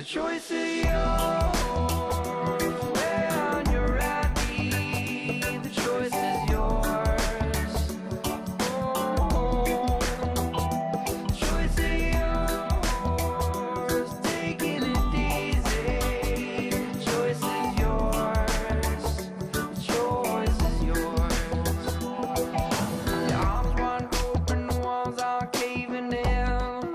choice is yours. When you're at me, the choice is yours. Oh, the choice is yours. Taking it easy. The choice is yours. The choice is yours. The arms wide open, the walls are caving in.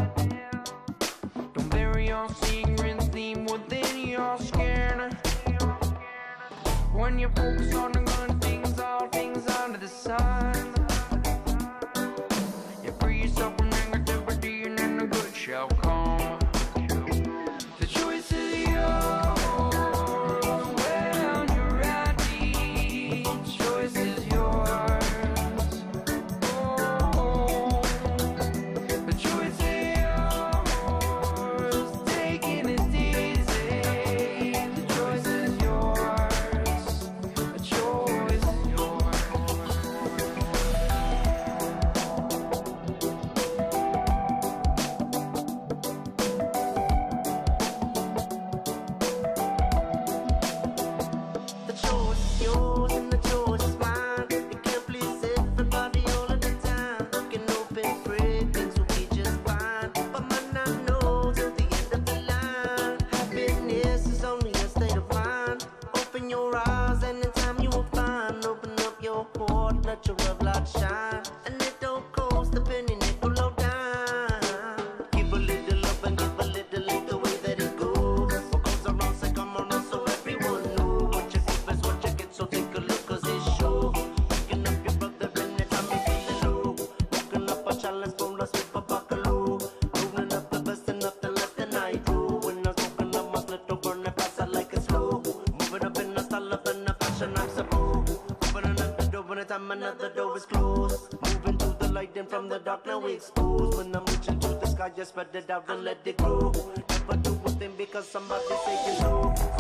Don't bury your secrets deep within your skin. When you focus on the good things, all things under the sun, you free yourself from negativity and then the good shall come. The choice is yours. When you're at me, the choice is yours. Oh, the choice is yours. Taking it easy. The choice is yours. The choice is yours. The choice is yours and the choice is mine. You can't please everybody all of the time. Looking open, free, things will be just fine. But might not know till the end of the line. Happiness is only a state of mind. Open your eyes and in time you will find. Open up your heart, let your love light shine. And it don't cost a penny, nickel or dime. Give a little up and give a little in the way that it goes. What goes around, say come around, so everyone knows. What you give is what you get, so take a look, cause it shows. Picking up your brother anytime you feeling low. Walking up a challenge full of sweet buckaloo. Moving up the best and nothing less than I do. When I'm smoking up my split, don't burn it fast, I like it slow. Moving up in a style up in a fashion, I'm so cool. Opening up the door anytime another door is closed. Moving to the light and from the dark now we expose. When I'm reaching to the sky, just spread it out and let it grow. Never do a thing because somebody say you know.